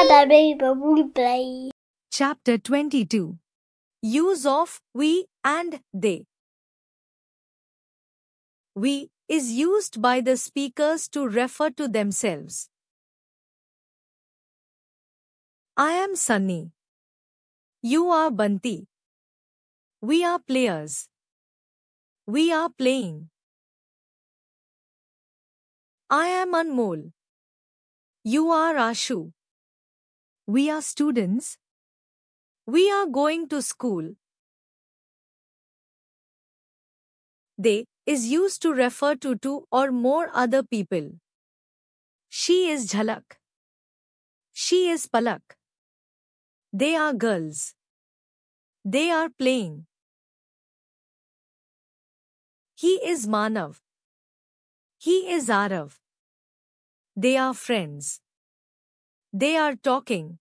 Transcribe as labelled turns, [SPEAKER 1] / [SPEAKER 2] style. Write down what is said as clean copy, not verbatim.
[SPEAKER 1] the baby will play.
[SPEAKER 2] Chapter 22. Use of we and they. We is used by the speakers to refer to themselves. I am Sunny. You are Banti. We are players. We are playing. I am Anmol. You are Ashu. We are students. We are going to school. They is used to refer to two or more other people. She is Jhalak. She is Palak. They are girls. They are playing. He is Manav. He is Arav. They are friends. They are talking.